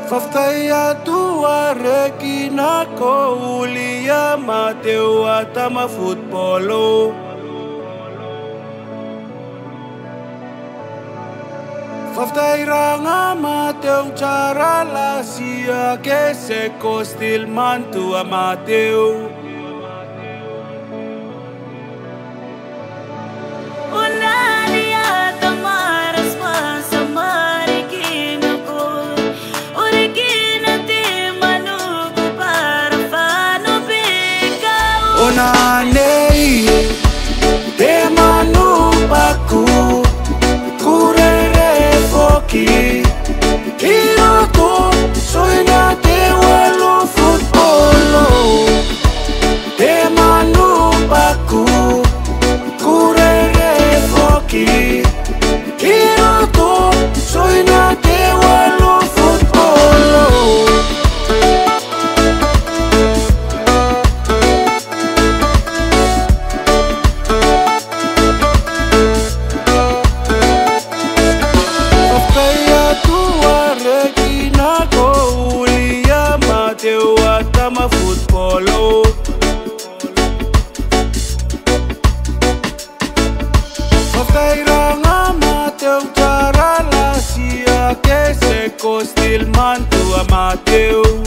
Faftaya tua rekina ko ulia Mateo atama futbolo. Faftairanga Mateo cara la sia que se costil mantu a Mateo. Onanei, Temanu Paku, kurere foki, kirako, soy na te walo futbolo. Temanu Paku, kurere foki, kirako, soy na te walo futbolo. Mateo atama futbolo. Faftairanga Mateo cara la sia que se costil mantu a Mateo.